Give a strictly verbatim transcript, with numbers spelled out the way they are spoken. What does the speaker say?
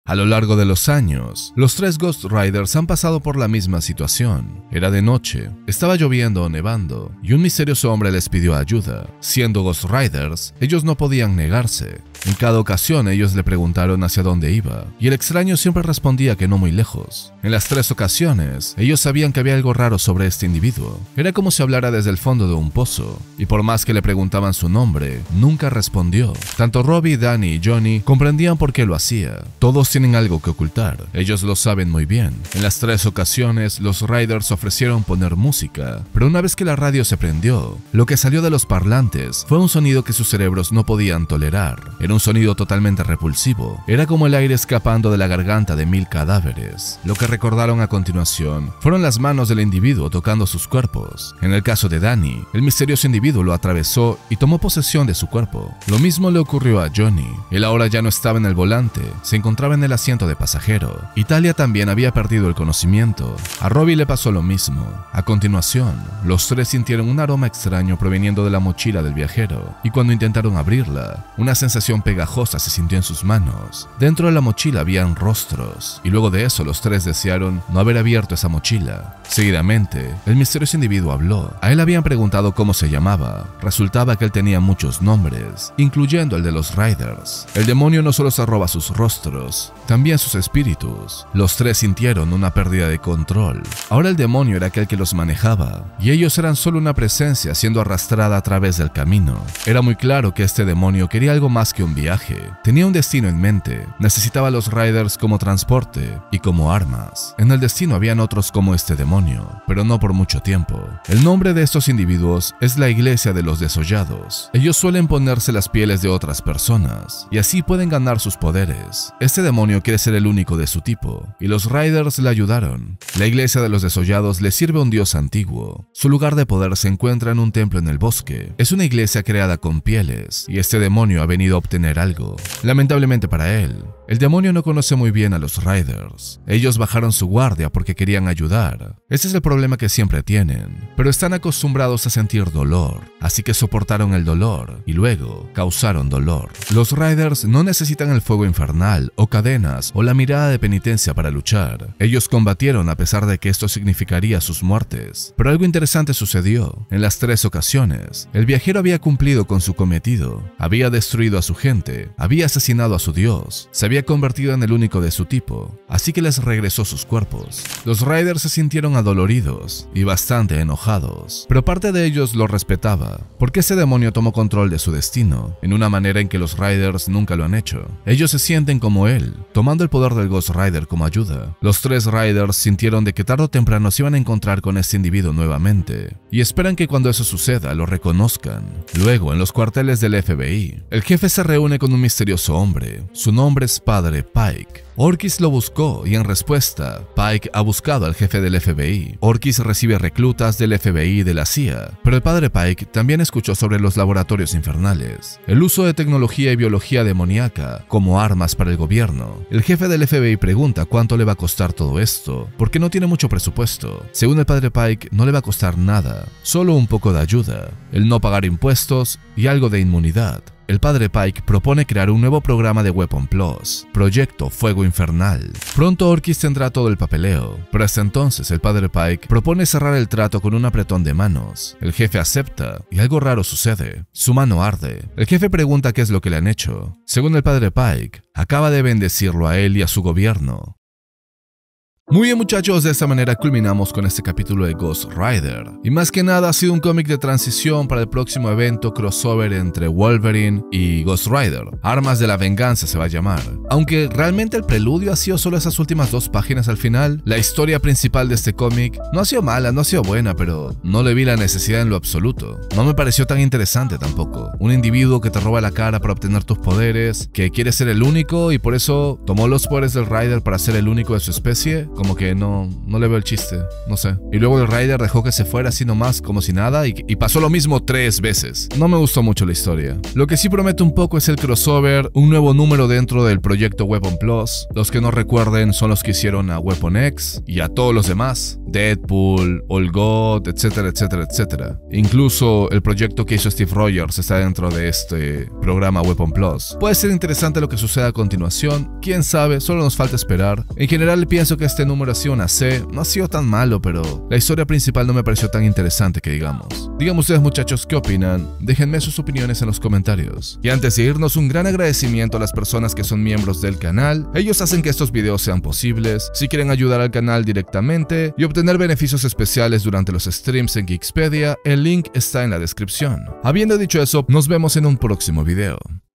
A lo largo de los años, los tres Ghost Riders han pasado por la misma situación. Era de noche, estaba lloviendo o nevando, y un misterioso hombre les pidió ayuda. Siendo Ghost Riders, ellos no podían negarse. En cada ocasión ellos le preguntaron hacia dónde iba, y el extraño siempre respondía que no muy lejos. En las tres ocasiones, ellos sabían que había algo raro sobre este individuo. Era como si hablara desde el fondo de un pozo, y por más que le preguntaban su nombre, nunca respondió. Tanto Robbie, Danny y Johnny comprendían por qué lo hacía. Todos tienen algo que ocultar, ellos lo saben muy bien. En las tres ocasiones, los Riders ofrecieron poner música, pero una vez que la radio se prendió, lo que salió de los parlantes fue un sonido que sus cerebros no podían tolerar. Era un sonido totalmente repulsivo, era como el aire escapando de la garganta de mil cadáveres. Lo que recordaron a continuación fueron las manos del individuo tocando sus cuerpos. En el caso de Danny, el misterioso individuo lo atravesó y tomó posesión de su cuerpo. Lo mismo le ocurrió a Johnny. Él ahora ya no estaba en el volante, se encontraba en el asiento de pasajero. Italia también había perdido el conocimiento. A Robbie le pasó lo mismo. A continuación, los tres sintieron un aroma extraño proveniendo de la mochila del viajero, y cuando intentaron abrirla, una sensación pegajosa se sintió en sus manos. Dentro de la mochila habían rostros, y luego de eso los tres desearon no haber abierto esa mochila. Seguidamente, el misterioso individuo habló. A él habían preguntado cómo se llamaba. Resultaba que él tenía muchos nombres, incluyendo el de los Riders. El demonio no solo se roba sus rostros, también sus espíritus. Los tres sintieron una pérdida de control. Ahora el demonio era aquel que los manejaba, y ellos eran solo una presencia siendo arrastrada a través del camino. Era muy claro que este demonio quería algo más que un viaje. Tenía un destino en mente. Necesitaba a los Riders como transporte y como armas. En el destino habían otros como este demonio, pero no por mucho tiempo. El nombre de estos individuos es la Iglesia de los Desollados. Ellos suelen ponerse las pieles de otras personas, y así pueden ganar sus poderes. Este demonio quiere ser el único de su tipo, y los Riders le ayudaron. La Iglesia de los Desollados le sirve a un dios antiguo. Su lugar de poder se encuentra en un templo en el bosque. Es una iglesia creada con pieles, y este demonio ha venido a obtener algo. Lamentablemente para él, el demonio no conoce muy bien a los Riders. Ellos bajaron su guardia porque querían ayudar. Ese es el problema que siempre tienen, pero están acostumbrados a sentir dolor, así que soportaron el dolor y luego causaron dolor. Los Riders no necesitan el fuego infernal o cadenas o la mirada de penitencia para luchar. Ellos combatieron a pesar de que esto significaría sus muertes. Pero algo interesante sucedió. En las tres ocasiones, el viajero había cumplido con su cometido, había destruido a su gente, había asesinado a su dios, se había convertido en el único de su tipo, así que les regresó sus cuerpos. Los Riders se sintieron adoloridos y bastante enojados, pero parte de ellos lo respetaba, porque ese demonio tomó control de su destino, en una manera en que los Riders nunca lo han hecho. Ellos se sienten como él, tomando el poder del Ghost Rider como ayuda. Los tres Riders sintieron de que tarde o temprano se iban a encontrar con este individuo nuevamente, y esperan que cuando eso suceda lo reconozcan. Luego, en los cuarteles del F B I, el jefe se reúne con un misterioso hombre. Su nombre es Padre Pike. Orkis lo buscó y en respuesta, Pike ha buscado al jefe del F B I. Orkis recibe reclutas del F B I y de la C I A, pero el padre Pike también escuchó sobre los laboratorios infernales, el uso de tecnología y biología demoníaca como armas para el gobierno. El jefe del F B I pregunta cuánto le va a costar todo esto, porque no tiene mucho presupuesto. Según el padre Pike, no le va a costar nada, solo un poco de ayuda, el no pagar impuestos y algo de inmunidad. El padre Pike propone crear un nuevo programa de Weapon Plus, Proyecto Fuego Infernal. Pronto Orkis tendrá todo el papeleo, pero hasta entonces el padre Pike propone cerrar el trato con un apretón de manos. El jefe acepta y algo raro sucede. Su mano arde. El jefe pregunta qué es lo que le han hecho. Según el padre Pike, acaba de bendecirlo a él y a su gobierno. Muy bien muchachos, de esta manera culminamos con este capítulo de Ghost Rider. Y más que nada ha sido un cómic de transición para el próximo evento crossover entre Wolverine y Ghost Rider. Armas de la Venganza se va a llamar. Aunque realmente el preludio ha sido solo esas últimas dos páginas al final, la historia principal de este cómic no ha sido mala, no ha sido buena, pero no le vi la necesidad en lo absoluto. No me pareció tan interesante tampoco. Un individuo que te roba la cara para obtener tus poderes, que quiere ser el único y por eso tomó los poderes del Rider para ser el único de su especie. como que no, no le veo el chiste, no sé. Y luego el Ryder dejó que se fuera así nomás, como si nada, y, y pasó lo mismo tres veces. No me gustó mucho la historia. Lo que sí promete un poco es el crossover, un nuevo número dentro del proyecto Weapon Plus. Los que no recuerden son los que hicieron a Weapon X y a todos los demás. Deadpool, All God, etcétera, etcétera, etcétera. Incluso el proyecto que hizo Steve Rogers está dentro de este programa Weapon Plus. Puede ser interesante lo que suceda a continuación, quién sabe, solo nos falta esperar. En general pienso que este número ha sido una C, no ha sido tan malo, pero la historia principal no me pareció tan interesante que digamos. Díganme ustedes, muchachos, ¿qué opinan? Déjenme sus opiniones en los comentarios. Y antes de irnos, un gran agradecimiento a las personas que son miembros del canal. Ellos hacen que estos videos sean posibles. Si quieren ayudar al canal directamente y obtener beneficios especiales durante los streams en Geekspedia, el link está en la descripción. Habiendo dicho eso, nos vemos en un próximo video.